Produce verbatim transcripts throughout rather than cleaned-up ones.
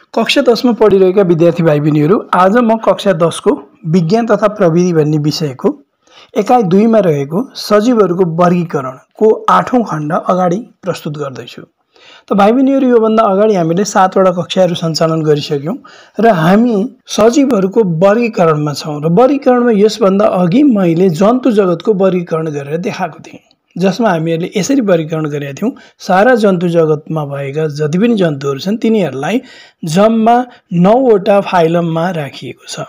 कक्षा दस में पढिरहेका विद्यार्थी भाइ बहिनीहरू, आज म कक्षा दस को विज्ञान तथा प्रविधि भन्ने विषयको एकाइ दुई मा रहेको सजीवहरूको वर्गीकरणको आठौं खण्ड अगाडि प्रस्तुत गर्दैछु। त भाइ बहिनीहरू, यो भन्दा अगाडि हामीले सात वटा कक्षाहरू सञ्चालन गरिसक्यौं र हामी सजीवहरूको वर्गीकरणमा छौं र वर्गीकरणमा यसभन्दा अघि मैले जन्तु जगतको वर्गीकरण गरेर देखाएको थिएँ, जसमा हामीहरूले यसरी वर्गीकरण गरेका थियौं। सारा जन्तु जगतमा भएका जति पनि जन्तुहरू छन् तिनीहरूलाई जम्मा नौ वटा फाइलममा राखिएको छ।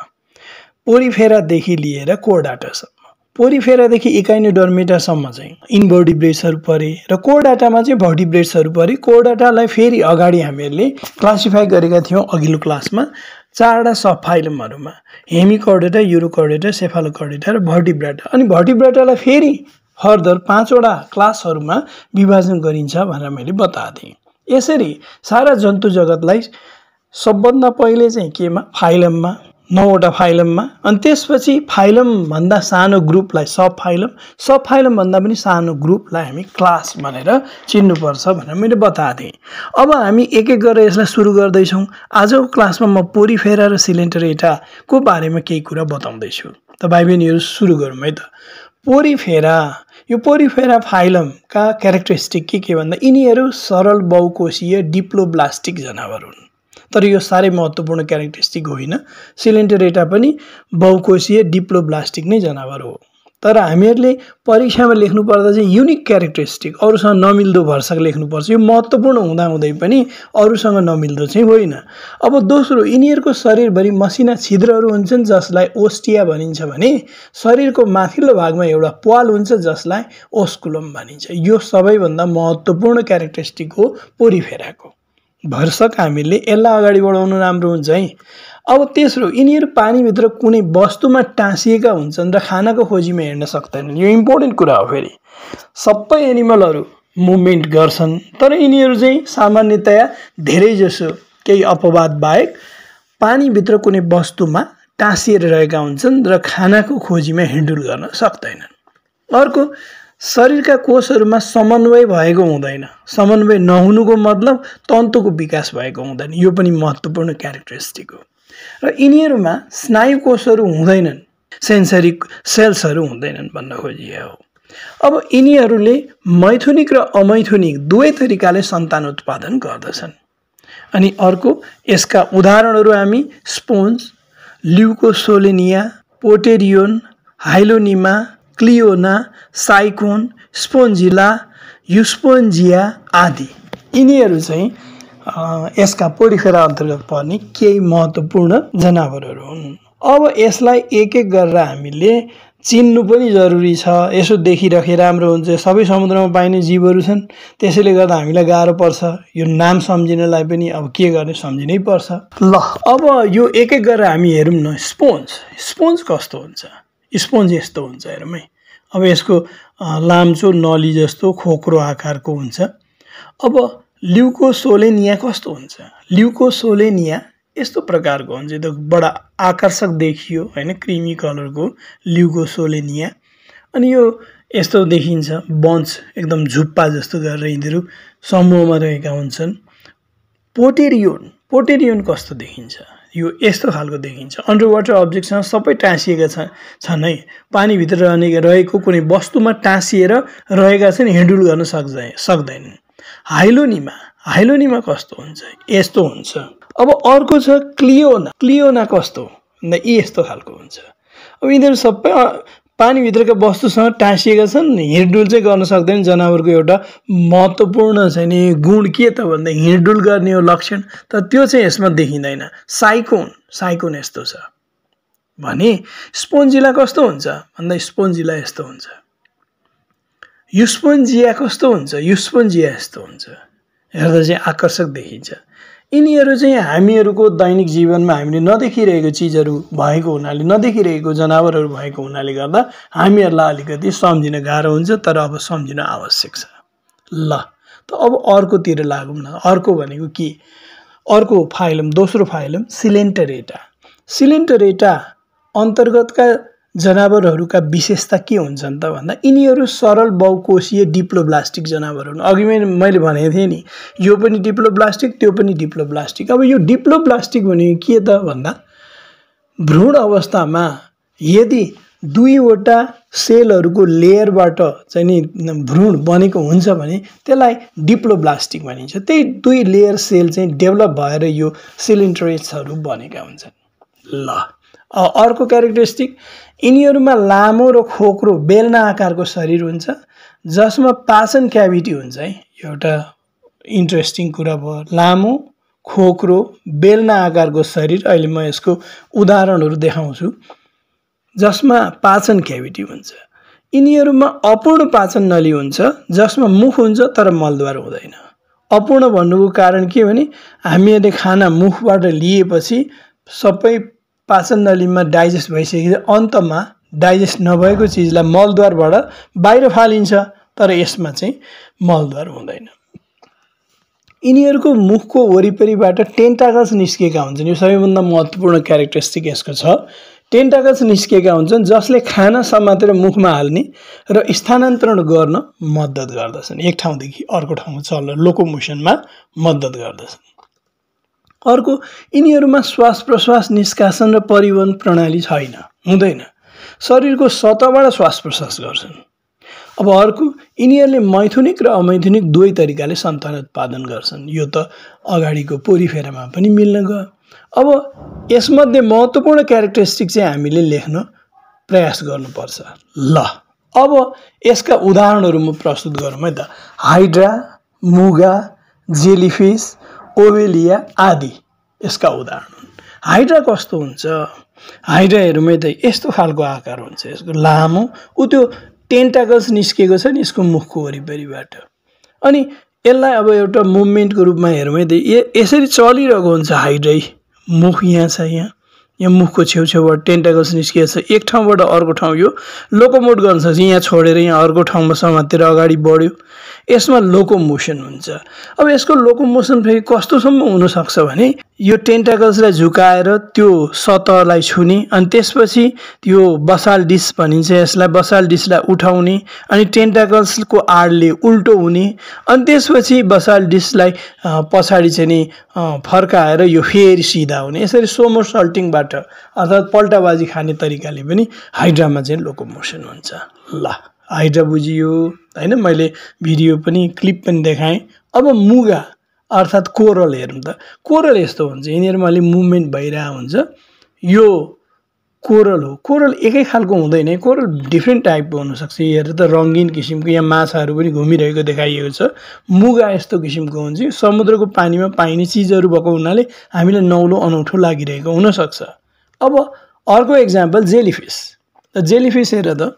पोरिफेरादेखि लिएर कोर्डाटासम्म। पोरिफेरादेखि इकाइनोडर्मेटासम्म चाहिँ इन्भर्टिब्रेट्सहरू परे र कोर्डाटामा चाहिँ भर्टिब्रेट्सहरू परे। कोर्डाटालाई फेरि अगाडि हामीहरूले क्लासिफाई गरेका थियौं अघिल्लो क्लासमा चारवटा सब फाइलमहरूमा, हेमिकर्डेटा, युरोकर्डेटा, सेफालोकर्डेटा र भर्टिब्राटा। अनि भर्टिब्राटालाई फेरि फर्दर पाँचवटा क्लासहरूमा विभाजन गरिन्छ भनेर मैले बताएको थिएँ। यसरी सारा जन्तु जगतलाई सबभन्दा पहिले चाहिँ केमा, फाइलममा, नौवटा फाइलममा, अनि त्यसपछि फाइलम भन्दा सानो ग्रुपलाई सब फाइलम, सब फाइलम भन्दा पनि सानो ग्रुपलाई हामी क्लास भनेर चिन्नुपर्छ भनेर मैले बताएको थिएँ। अब हामी एक एक गरेर यसलाई सुरु गर्दैछौँ। आजको क्लासमा म पोरिफेरा र सिलेन्टरेटाको बारेमा केही कुरा बताउँदैछु। त भाइ बहिनीहरू, सुरु गरौँ है त। पोरिफेरा, यो पोरिफेरा फाइलमका क्यारेक्टरिस्टिक के के भन्दा यिनीहरू सरल बहुकोशीय डिप्लोब्लास्टिक जनावर हुन्। तर यो साह्रै महत्त्वपूर्ण क्यारेक्टरिस्टिक होइन। सिलेन्टरेटा पनि बहुकोशीय डिप्लोब्लास्टिक नै जनावर हो। तर हामीहरूले परीक्षामा लेख्नु पर्दा चाहिँ युनिक क्यारेक्टरिस्टिक, अरूसँग नमिल्दो भरसक लेख्नुपर्छ। यो महत्त्वपूर्ण हुँदाहुँदै पनि अरूसँग नमिल्दो चाहिँ होइन। अब दोस्रो, यिनीहरूको शरीरभरि मसिना छिद्रहरू हुन्छन् जसलाई ओस्टिया भनिन्छ भने शरीरको माथिल्लो भागमा एउटा प्वाल हुन्छ जसलाई ओस्कुलम भनिन्छ। यो सबैभन्दा महत्त्वपूर्ण क्यारेक्टरिस्टिक हो पोरिफेराको। भरसक हामीले यसलाई अगाडि बढाउनु राम्रो हुन्छ है। अब तेस्रो, यिनीहरू पानीभित्र कुनै वस्तुमा टाँसिएका हुन्छन् र खानाको खोजीमा हिँड्न सक्दैनन्। यो इम्पोर्टेन्ट कुरा हो। फेरि सबै एनिमलहरू मुभमेन्ट गर्छन्, तर यिनीहरू चाहिँ सामान्यतया धेरैजसो केही अपवाद बाहेक पानीभित्र कुनै वस्तुमा टाँसिएर रहेका हुन्छन् र खानाको खोजीमा हिँडुल गर्न सक्दैनन्। अर्को, शरीरका कोषहरूमा समन्वय भएको हुँदैन। समन्वय नहुनुको मतलब तन्तुको विकास भएको हुँदैन। यो पनि महत्त्वपूर्ण क्यारेक्टरिस्टिक हो। र यिनीहरूमा स्नायु कोषहरू हुँदैनन्, सेन्सरी सेल्सहरू हुँदैनन् भन्न खोजिएको हो। अब यिनीहरूले मैथुनिक र अमैथुनिक दुवै तरिकाले सन्तान उत्पादन गर्दछन्। अनि अर्को, यसका उदाहरणहरू हामी sponge, Leucosolenia, Poterion, Hyalonema, Cliona, Sycon, Spongilla, Euspongia आदि यिनीहरू चाहिँ यसका पोरिफेरा अन्तर्गत पर्ने केही महत्त्वपूर्ण जनावरहरू हुन्। अब यसलाई एक एक गरेर हामीले चिन्नु पनि जरुरी छ। यसो देखिराखे राम्रो हुन्छ। सबै समुद्रमा पाइने जीवहरू छन्, त्यसैले गर्दा हामीलाई गाह्रो पर्छ। यो नाम सम्झिनलाई पनि अब के गर्ने, सम्झिनै पर्छ। ल, अब यो एक एक गरेर हामी हेरौँ न। स्पोन्ज, स्पोन्ज कस्तो हुन्छ? स्पोन्ज यस्तो हुन्छ, हेरौँ है। अब यसको लाम्चो नली जस्तो खोक्रो आकारको हुन्छ। अब ल्युकोसोलेनिया कस्तो हुन्छ? ल्युकोसोलेनिया यस्तो प्रकारको हुन्छ। त्यो बडा आकर्षक देखियो होइन, क्रिमी कलरको ल्युकोसोलेनिया। अनि यो यस्तो देखिन्छ, बन्च एकदम झुप्पा जस्तो गरेर यिनीहरू समूहमा रहेका हुन्छन्। पोटेरियोन, पोटेरियोन कस्तो देखिन्छ? यो यस्तो खालको देखिन्छ। अन्डर वाटर अब्जेक्टसँग सबै टाँसिएका छन् है। पानीभित्र रहने रहेको कुनै वस्तुमा टाँसिएर रहेका छन्, हिँडुल गर्न सक्दैन सक्दैनन्। हाइलोनिमा, हाइलोनिमा कस्तो हुन्छ? यस्तो हुन्छ। अब अर्को छ क्लियोना। क्लियोना कस्तो भन्दा यस्तो खालको हुन्छ। अब यिनीहरू सबै पानीभित्रका वस्तुसँग टाँसिएका छन्, हिँडडुल चाहिँ गर्न सक्दैन। जनावरको एउटा महत्त्वपूर्ण चाहिँ नि गुण के त भन्दा हिँडडुल गर्ने हो लक्षण, तर त्यो चाहिँ यसमा देखिँदैन। साइकोन, साइकोन यस्तो छ भने स्पोन्जिला कस्तो हुन्छ भन्दा स्पोन्जिला यस्तो हुन्छ। युस्पोन्जिया कस्तो हुन्छ? युस्पोन्जिया यस्तो हुन्छ। हेर्दा चाहिँ आकर्षक देखिन्छ। यिनीहरू चाहिँ हामीहरूको दैनिक जीवनमा हामीले नदेखिरहेको चिजहरू भएको हुनाले, नदेखिरहेको जनावरहरू भएको हुनाले गर्दा हामीहरूलाई अलिकति सम्झिन गाह्रो हुन्छ, तर अब सम्झिन आवश्यक छ। ल, त अब अर्कोतिर लागौँ न। अर्को भनेको के? अर्को फाइलम, दोस्रो फाइलम सिलेन्टरेटा। सिलेन्टरेटा अन्तर्गतका जनावरहरूका विशेषता के हुन्छन् त भन्दा यिनीहरू सरल बहुकोषीय डिप्लोब्लास्टिक जनावर हुन्। अघि मैले भनेको थिएँ नि, यो पनि डिप्लोब्लास्टिक त्यो पनि डिप्लोब्लास्टिक। अब यो डिप्लोब्लास्टिक भनेको के त भन्दा भ्रूण अवस्थामा यदि दुईवटा सेलहरूको लेयरबाट चाहिँ नि भ्रूण बनेको हुन्छ भने त्यसलाई डिप्लोब्लास्टिक भनिन्छ। त्यही दुई लेयर सेल चाहिँ डेभलप भएर यो सिलिन्ड्रेट्सहरू बनेका हुन्छन्। ल अर्को क्यारेक्टरिस्टिक, यिनीहरूमा लामो र खोक्रो बेलना आकारको शरीर हुन्छ जसमा पाचन क्याभिटी हुन्छ है। एउटा इन्ट्रेस्टिङ कुरा भयो, लामो खोक्रो बेलना आकारको शरीर। अहिले म यसको उदाहरणहरू देखाउँछु जसमा पाचन क्याभिटी हुन्छ। यिनीहरूमा अपूर्ण पाचन नली हुन्छ जसमा मुख हुन्छ तर मलद्वार हुँदैन। अपूर्ण भन्नुको कारण के भने हामीले खाना मुखबाट लिएपछि सबै पाचन नलीमा डाइजेस्ट भइसकेपछि अन्तमा डाइजेस्ट नभएको चिजलाई मलद्वारबाट बाहिर फालिन्छ, तर यसमा चाहिँ मलद्वार हुँदैन। यिनीहरूको मुखको वरिपरिबाट टेन्टाकल्स निस्केका हुन्छन्। यो सबैभन्दा महत्त्वपूर्ण क्यारेक्टरिस्टिक यसको छ। टेन्टाकल्स निस्केका हुन्छन् जसले खाना समातेर मुखमा हाल्ने र स्थानान्तरण गर्न मद्दत गर्दछन्। एक ठाउँदेखि अर्को ठाउँमा चल्न लोकोमोसनमा मद्दत गर्दछन्। अर्को, यिनीहरूमा श्वास प्रश्वास निष्कासन र परिवहन प्रणाली छैन, हुँदैन। शरीरको सतहबाट श्वास प्रश्वास गर्छन्। अब अर्को, यिनीहरूले मैथुनिक र अमैथुनिक दुवै तरिकाले सन्तान उत्पादन गर्छन्। यो त अगाडिको पोरिफेरामा पनि मिल्न गयो। अब यसमध्ये महत्त्वपूर्ण क्यारेक्टरिस्टिक चाहिँ हामीले लेख्न प्रयास गर्नुपर्छ। ल अब यसका उदाहरणहरू म प्रस्तुत गरौँ है त। हाइड्रा, मुगा, जेलीफिस, ओभेलिया आदि यसका उदाहरण हुन्। हाइड्रा कस्तो हुन्छ? हाइड्रा हेरौँ त यस्तो खालको आकार हुन्छ यसको, लामो। ऊ त्यो टेन्टाकल्स निस्केको छ नि यसको मुखको वरिपरिबाट। अनि यसलाई अब एउटा मुभमेन्टको रूपमा हेरौँ है त, यसरी चलिरहेको हुन्छ हाइड्रै। मुख यहाँ छ, यहाँ यहाँ मुखको छेउछेउबाट टेन्टाकल्स निस्किएको छ। एक ठाउँबाट अर्को ठाउँ यो लोकोमोट गर्न सक्छ। यहाँ छोडेर यहाँ अर्को ठाउँमा समातेर अगाडि बढ्यो, यसमा लोकोमोसन हुन्छ। अब यसको लोकोमोसन फेरि कस्तोसम्म हुनसक्छ भने यो टेन्टाकल्सलाई झुकाएर त्यो सतहलाई छुने, अनि त्यसपछि त्यो बसाल डिस भनिन्छ यसलाई, बसाल डिसलाई उठाउने, अनि टेन्टाकल्सको आडले उल्टो हुने, अनि त्यसपछि बसाल डिसलाई पछाडि चाहिँ नि फर्काएर यो फेरि सिधा हुने। यसरी सोमरसल्टिङबाट अर्थात् पल्टाबाजी खाने तरिकाले पनि हाइड्रामा चाहिँ लोकोमोसन हुन्छ। ल हाइड्रा बुझियो हैन, मैले भिडियो पनि क्लिप पनि देखाएँ। अब मुगा अर्थात् कोरल हेरौँ त। कोरल यस्तो हुन्छ, यिनीहरूमा अलिक मुभमेन्ट भइरहेको हुन्छ। यो कोरल हो। कोरल एकै खालको हुँदैन, कोरल डिफ्रेन्ट टाइपको हुनसक्छ। हेरेर त रङ्गीन किसिमको यहाँ माछाहरू पनि घुमिरहेको देखाइएको छ। मुगा यस्तो किसिमको हुन्छ, समुद्रको पानीमा पाइने चिजहरू भएको हुनाले हामीलाई नौलो अनौठो लागिरहेको हुनसक्छ। अब अर्को एक्जाम्पल जेलीफिस। त जेलीफिस हेर त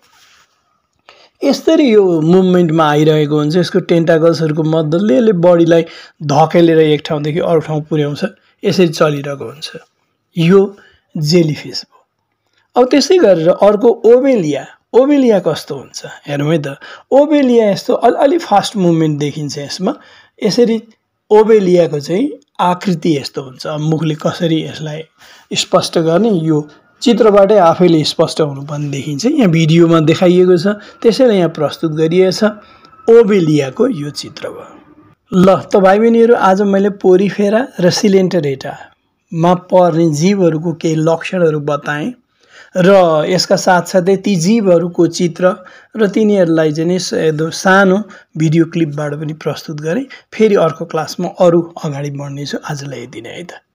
यसरी यो मुभमेन्टमा आइरहेको हुन्छ। यसको टेन्टाकल्सहरूको मद्दतले यसले बडीलाई धकेलेर एक ठाउँदेखि अरू ठाउँ पुर्याउँछ, यसरी चलिरहेको हुन्छ। यो जेलीफिस हो। अब त्यस्तै गरेर अर्को ओभेलिया। ओभेलिया कस्तो हुन्छ हेरौँ है त। ओभेलिया यस्तो अलि अलि फास्ट मुभमेन्ट देखिन्छ यसमा। यसरी ओभेलियाको चाहिँ आकृति यस्तो हुन्छ। अब मुखले कसरी यसलाई स्पष्ट गर्ने, यो चित्रबाटै आफैले स्पष्ट हुनुपर्ने देखिन्छ। यहाँ भिडियोमा देखाइएको छ, त्यसैले यहाँ प्रस्तुत गरिएको छ। ओभेलियाको यो चित्र भयो। ल त भाइ बहिनीहरू, आज मैले पोरिफेरा र सिलेन्टरेटामा पर्ने जीवहरूको केही लक्षणहरू बताएँ र यसका साथसाथै ती जीवहरूको चित्र र तिनीहरूलाई चाहिँ नि सानो भिडियो क्लिपबाट पनि प्रस्तुत गरेँ। फेरि अर्को क्लासमा अरू अगाडि बढ्नेछु। आजलाई यति नै है त।